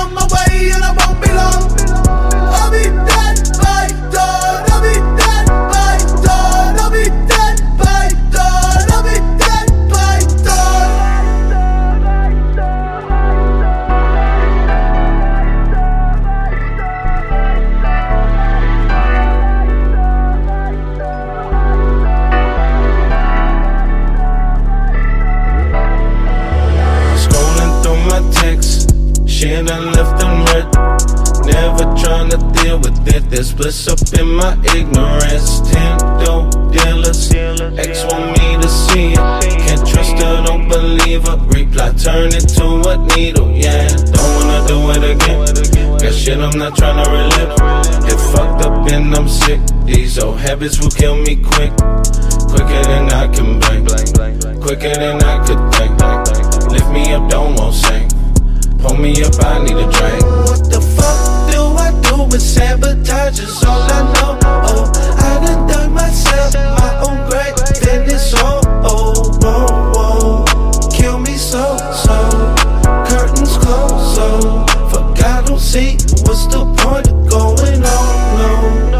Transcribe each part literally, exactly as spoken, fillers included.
on my way and I won't be long. I'll be dead by dawn. I'll be dead by dawn. I'll be dead by dawn. I'll be dead by dawn. Scrolling through my texts, shit I left unread. Never tryna deal with it, there's bliss up in my ignorance. Ten dope dealers, ex want me to see it. Can't trust her, don't believe her. Reply, turn it to a needle, yeah. Don't wanna do it again. Got shit I'm not tryna relive. Get fucked up and I'm sick. These old habits will kill me quick. Quicker than I can blink, quicker than I could think. Lift me up, don't want sing. Pull me up, I need a drink. What the fuck do I do with sabotage is all I know. Oh, I done dug myself my own grave, then it's all, oh, whoa, whoa. Kill me so, so, curtains closed, so, fuck I don't see, what's the point of going on, no.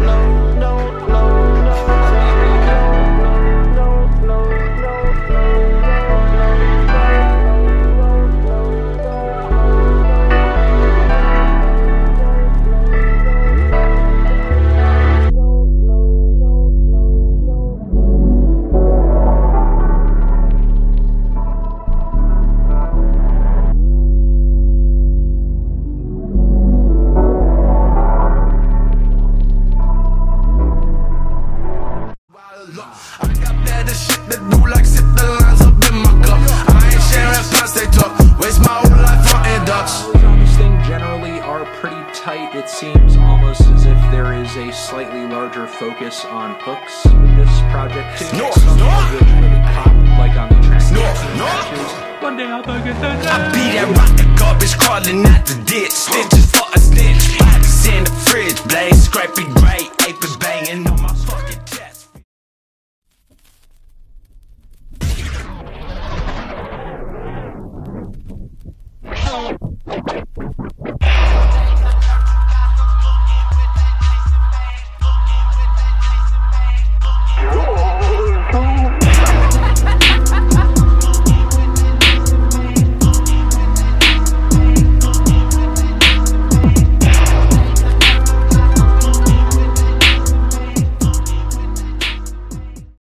I got better shit to do, like sit the lines up in my cup. I ain't sharing plus they talk. Waste my whole life frontin' ducks. On this thing generally are pretty tight. It seems almost as if there is a slightly larger focus on hooks with this project too. No, Some no. of which really pop, like on the transition No, no. matches. One day I'll get that. I be that rotten garbage crawling out the ditch. Stitches for a stitch. Bodies in the fridge. Blaze, scrapey, gray, apes banging on my fucking chest. Oh.